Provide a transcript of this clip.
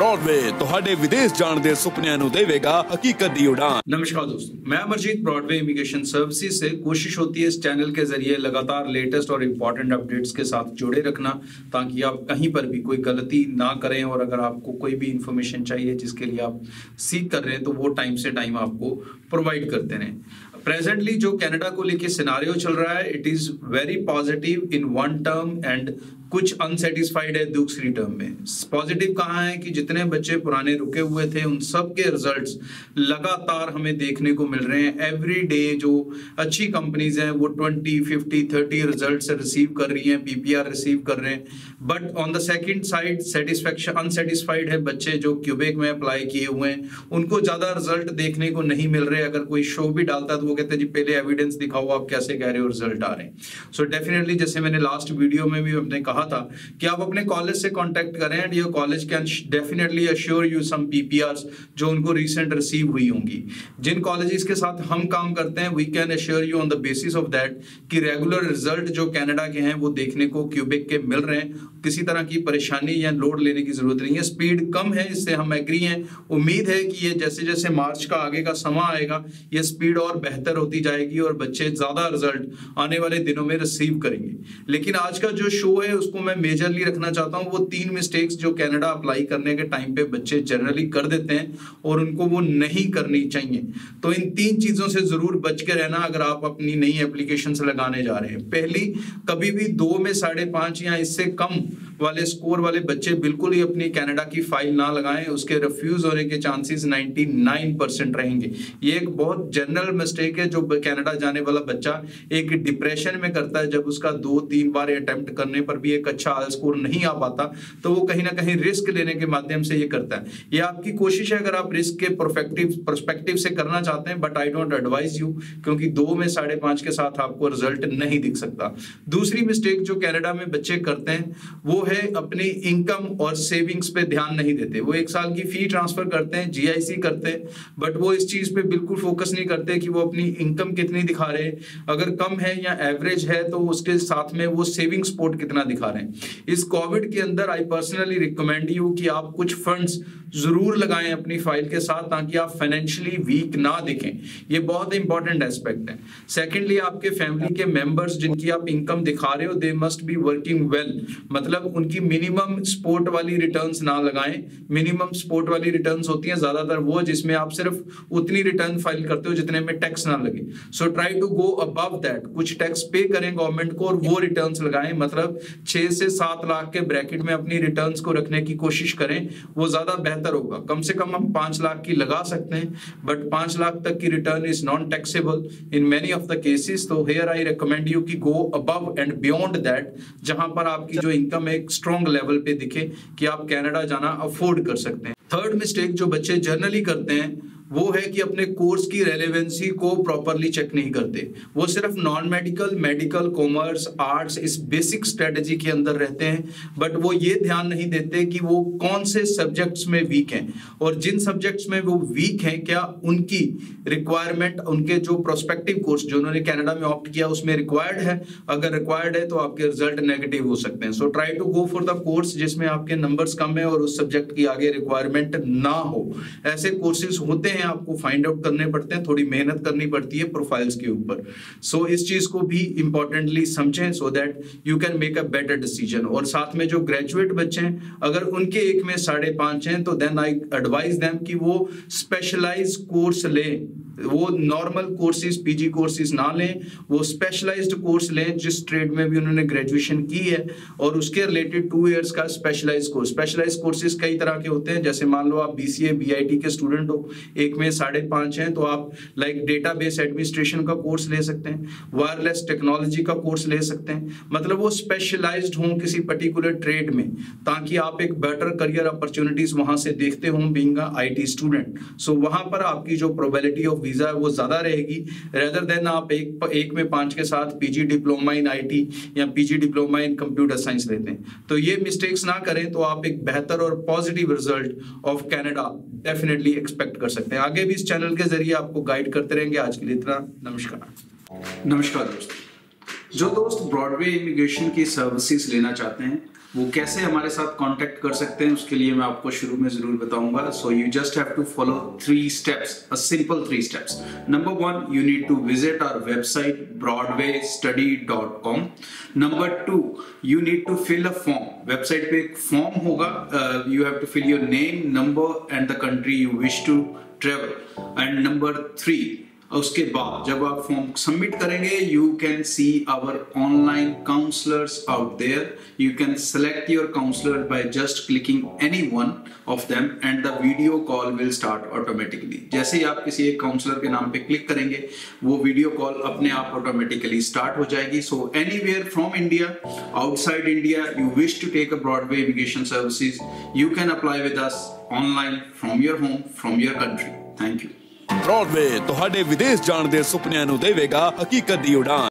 Broadway ਤੁਹਾਡੇ ਵਿਦੇਸ਼ ਜਾਣ ਦੇ ਸੁਪਨਿਆਂ ਨੂੰ ਦੇਵੇਗਾ हकीकत दी उड़ान। नमस्कार दोस्तों, मैं अमरजीत ब्रॉडवे इमिग्रेशन सर्विसेज से। कोशिश होती है इस चैनल के जरिए लगातार लेटेस्ट और इम्पोर्टेंट अपडेट्स के साथ जुड़े रखना, ताकि आप कहीं पर भी कोई गलती ना करें। और अगर आपको कोई भी इंफॉर्मेशन चाहिए जिसके लिए आप सीख कर रहे हैं, तो वो टाइम से टाइम आपको प्रोवाइड करते रहें। प्रेजेंटली जो कनाडा को लेके सिनारियो चल रहा है, it is very positive in one term and कुछ अनसेटिस्फाइड है दूसरी टर्म में। पॉजिटिव कहाँ है कि जितने बच्चे पुराने रुके हुए थे उन सब के रिजल्ट्स लगातार हमें देखने को मिल रहे हैं। एवरी डे जो अच्छी कंपनीज हैं वो 20, 50, 30 रिजल्ट्स रिसीव कर रही हैं, पीपीआर रिसीव कर रहे हैं। But on the second side satisfaction unsatisfied है बच्चे जो क्यूबेक में अप्लाई किए हुए हैं, उनको ज्यादा रिजल्ट देखने को नहीं मिल रहे। अगर कोई शो भी डालता है तो वो कहते हैं जी पहले एविडेंस दिखाओ, आप कैसे कह रहे हो रिजल्ट आ रहे हैं। सो डेफिनेटली जैसे मैंने लास्ट वीडियो में भी हमने कहा था कि आप अपने कॉलेज से कांटेक्ट करें and your college can definitely assure you some PPRs जो उनको रिसेंट रिसीव हुई होंगी। जिन कॉलेजेस के साथ हम काम करते हैं we can assure you on the basis of that कि रेगुलर रिजल्ट जो कनाडा के हैं वो देखने को क्यूबेक के मिल रहे हैं। किसी तरह की परेशानी या लोड लेने की जरूरत नहीं है। स्पीड कम है, इससे हम एग्री हैं। उम्मीद है कि ये जैसे जैसे मार्च का आगे का समा आएगा ये स्पीड और बेहतर होती जाएगी और बच्चे ज्यादा रिजल्ट आने वाले दिनों में रिसीव करेंगे। लेकिन आज का जो शो है उसको मैं मेजरली रखना चाहता हूं वो 3 मिस्टेक्स जो कनाडा अप्लाई करने के टाइम पे बच्चे जनरली कर देते हैं और उनको वो नहीं करनी चाहिए। तो इन 3 चीजों से जरूर बच के रहना अगर आप अपनी नई एप्लीकेशन से लगाने जा रहे हैं। पहली, कभी भी 2 में 5.5 या इससे कम वाले स्कोर वाले बच्चे बिल्कुल ही अपनी कनाडा की फाइल ना लगाएं। उसके रिफ्यूज होने के चांसेस 99% रहेंगे। ये एक बहुत जनरल मिस्टेक है जो कनाडा जाने वाला बच्चा एक डिप्रेशन में करता है। जब उसका 2-3 बार अटेम्प्ट करने पर भी एक अच्छा स्कोर नहीं आ पाता तो वो कहीं ना कहीं रिस्क लेने के माध्यम से ये करता है। ये आपकी कोशिश है अगर आप रिस्क के पर्सपेक्टिव से करना चाहते हैं, but I don't advise you, क्योंकि 2 में 5.5 के साथ आपको रिजल्ट नहीं दिख सकता। दूसरी मिस्टेक जो कनाडा में बच्चे करते हैं वो है अपनी इनकम और सेविंग्स पे ध्यान नहीं देते। वो 1 साल की फी ट्रांसफर करते हैं, जीआईसी करते हैं, बट वो इस चीज पे बिल्कुल फोकस नहीं करते कि वो अपनी इनकम कितनी दिखा रहे हैं, अगर कम है या एवरेज है तो उसके साथ में वो सेविंग सपोर्ट कितना दिखा रहे हैं। इस कोविड के अंदर आई पर्सनली रिकमेंड यू कि आप कुछ फंड्स जरूर लगाएं अपनी फाइल के साथ ताकि आप फाइनेंशियली वीक ना दिखें। ये बहुत इंपॉर्टेंट एस्पेक्ट है। सेकेंडली, आपके फैमिली के मेंबर्स जिनकी आप इनकम दिखा रहे हो they must be working well, मतलब उनकी मिनिमम सपोर्ट वाली रिटर्न्स ना लगाएं। मिनिमम सपोर्ट वाली रिटर्न्स होती हैं ज्यादातर वो जिसमें आप सिर्फ उतनी रिटर्न फाइल करते हो जितने में टैक्स ना लगे। So try to go above that, कुछ टैक्स पे करें गवर्नमेंट को और वो रिटर्न्स लगाएं। मतलब 6 से 7 लाख के ब्रैकेट में अपनी रिटर्न्स को रखने की कोशिश करें, वो ज्यादा बेहतर होगा। कम से कम हम 5 लाख की लगा सकते हैं, बट 5 लाख तक की return is non taxable in many of the cases. तो हियर आई रिकमेंड यू कि go above and beyond that, जहां पर आपकी जो इनकम एक स्ट्रॉन्ग लेवल पे दिखे कि आप कनाडा जाना अफोर्ड कर सकते हैं। थर्ड मिस्टेक जो बच्चे जनरली करते हैं वो है कि अपने कोर्स की रेलेवेंसी को प्रॉपरली चेक नहीं करते। वो सिर्फ non medical, medical, commerce, arts इस बेसिक स्ट्रेटजी के अंदर रहते हैं, बट वो ये ध्यान नहीं देते कि वो कौन से सब्जेक्ट्स में वीक हैं और जिन सब्जेक्ट्स में वो वीक हैं क्या उनकी रिक्वायरमेंट, उनके जो प्रोस्पेक्टिव कोर्स जो उन्होंने कनाडा में ऑप्ट किया उसमें रिक्वायर्ड है। अगर रिक्वायर्ड है तो आपके रिजल्ट नेगेटिव हो सकते हैं। So try to go for the course जिसमें आपके नंबर्स कम है और उस सब्जेक्ट की आगे रिक्वायरमेंट ना हो। ऐसे कोर्सेज होते हैं, आपको फाइंड आउट करने पड़ते हैं, थोड़ी मेहनत करनी पड़ती है प्रोफाइल्स के ऊपर। सो इस चीज को भी इंपॉर्टेंटली समझें so that you can make a better decision. और साथ में जो ग्रेजुएट बच्चे हैं अगर उनके 1 में 5.5 हैं तो देन आई एडवाइज देम कि वो स्पेशलाइज कोर्स लें। वो नॉर्मल कोर्सेज, पीजी कोर्सेज ना लें, वो स्पेशलाइज्ड कोर्स लें जिस ट्रेड में भी उन्होंने ग्रेजुएशन की है और उसके रिलेटेड 2 इयर्स का स्पेशलाइज्ड कोर्स। स्पेशलाइज्ड कोर्सेज कई तरह के होते हैं, जैसे मान लो आप बीसीए बीआईटी के स्टूडेंट हो, 1 में 5.5 हैं तो आप लाइक डेटाबेस एडमिनिस्ट्रेशन का कोर्स ले सकते हैं, वायरलेस टेक्नोलॉजी का कोर्स ले सकते हैं। मतलब वो स्पेशलाइज्ड हों किसी पर्टिकुलर ट्रेड में ताकि आप एक बेटर करियर अपॉर्चुनिटीज वहां से देखते हों being a IT student. So वहां पर आपकी जो प्रोबेबिलिटी ऑफ वीजा है वो ज्यादा रहेगी रेदर देन आप एक में 5 के साथ पीजी डिप्लोमा इन आईटी या PG diploma in computer science लेते हैं। तो ये मिस्टेक्स ना करें तो आप एक बेहतर और positive result of Canada definitely expect कर सकते हैं। आगे भी इस चैनल के जरिए आपको गाइड करते रहेंगे। आज के लिए इतना, नमस्कार। नमस्कार दोस्तों, जो दोस्त ब्रॉडवे इमिग्रेशन की सर्विसेज लेना चाहते हैं वो कैसे हमारे साथ कांटेक्ट कर सकते हैं उसके लिए मैं आपको शुरू में जरूर बताऊंगा. So you just have to follow 3 steps, a simple 3 steps. Number 1, you need to visit our website broadwaystudy.com. Number 2, you need to fill a form. Website पे एक फॉर्म होगा. You have to fill your name, number and the country you wish to travel. And number 3, उसके बाद जब आप form submit करेंगे you can see our online counsellors out there. You can select your counsellor by just clicking any one of them and the video call will start automatically. जैसे ही आप किसी एक काउंसलर के नाम पे क्लिक करेंगे वो वीडियो कॉल अपने आप ऑटोमेटिकली स्टार्ट हो जाएगी. So anywhere from India, outside India, you wish to take a Broadway immigration services, you can apply with us online from your home, from your country. Thank you. Broadway ਤੁਹਾਡੇ ਵਿਦੇਸ਼ ਜਾਣ ਦੇ ਸੁਪਨਿਆਂ ਨੂੰ ਦੇਵੇਗਾ ਹਕੀਕਤ ਦੀ ਉਡਾਨ.